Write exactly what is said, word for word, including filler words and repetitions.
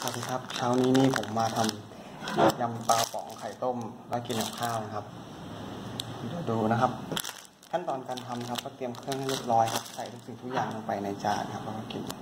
สวัสดีครับเช้านี้นี่ผมมาทำยำปลาป๋องไข่ต้มแล้วกินกับข้าวนะครับเดี๋ยวดูนะครับขั้นตอนการทำครับก็เตรียมเครื่องให้เรียบร้อยครับใส่ทุกสิ่งทุกอย่างลงไปในจานครับแล้วก็กิน